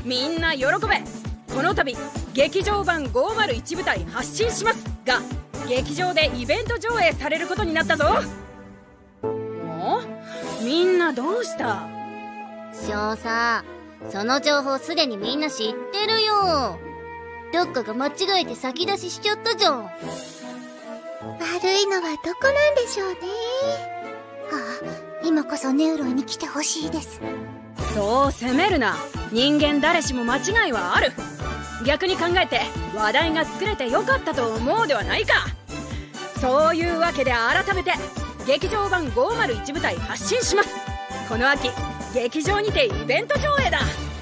みんな喜べ。この度劇場版501部隊発進しますが劇場でイベント上映されることになったぞ。みんなどうした？ 少佐、その情報すでにみんな知ってるよ。どっかが間違えて先出ししちゃったじゃん。 悪いのはどこなんでしょうね。今こそネウロイに来てほしいです。 そう責めるな。人間誰しも間違いはある。逆に考えて話題が作れてよかったと思うではないか。そういうわけで改めて劇場版501部隊発進します。この秋劇場にてイベント上映だ。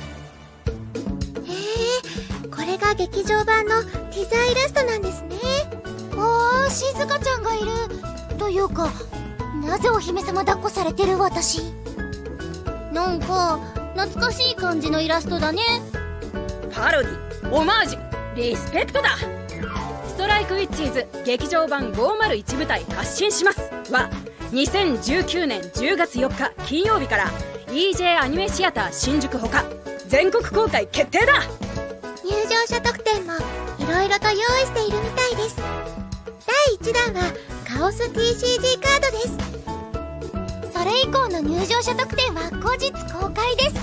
これが劇場版のティザーイラストなんですね。 静香ちゃんがいる。というか、なぜお姫様抱っこされてる私。なんか懐かしい感じのイラストだね。 パロディ、オマージュ、リスペクトだ。ストライクウィッチーズ劇場版501部隊発進しますは2019年10月4日金曜日から EJ アニメシアター新宿ほか全国公開決定だ。 入場者特典もいろいろと用意しているみたいです。第1弾はカオス TCG カードです。 それ以降の入場者特典は後日公開です。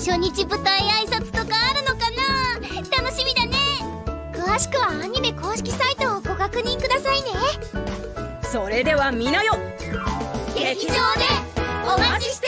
初日舞台挨拶とかあるのかな。楽しみだね。詳しくはアニメ公式サイトをご確認くださいね。 それでは皆よ、 劇場でお待ちして